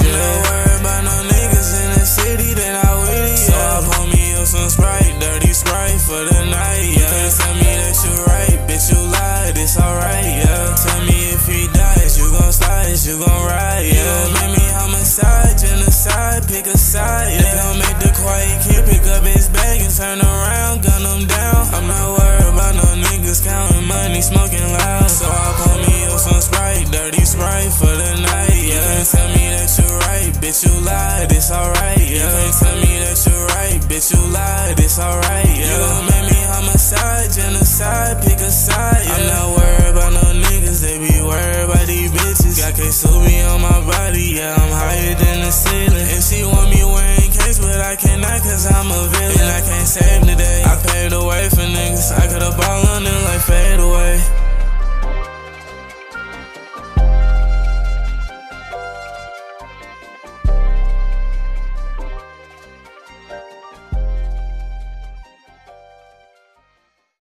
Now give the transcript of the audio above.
I'm not worried about no niggas in the city that I with it, yeah. So I pour me up some Sprite, dirty Sprite for the night, yeah. You can't tell me that you right, bitch, you lied, it's alright, yeah. Tell me if he dies, you gon' slide, you gon' ride, yeah. You gon' make me homicide, genocide, pick a side, yeah. They gon' make the quiet kid pick up his bag and turn around, gun him down. I'm not worried about no niggas counting money, smoking loud. So I pour me up some Sprite, dirty Sprite for the night, yeah. You can't tell me that you right, bitch, you lied, it's alright, yeah. You can't tell me that you right, bitch, you lied, it's alright, yeah. You gon' make me homicide, genocide, pick a side, yeah. I'm not worried about no niggas, they be worried about these bitches. Got K-Subi on my body, yeah, I'm higher than the ceiling. And she want me wearing case, but I cannot cause I'm a villain. I can't save today, I paved the way for niggas, I could've ball on them like fade away.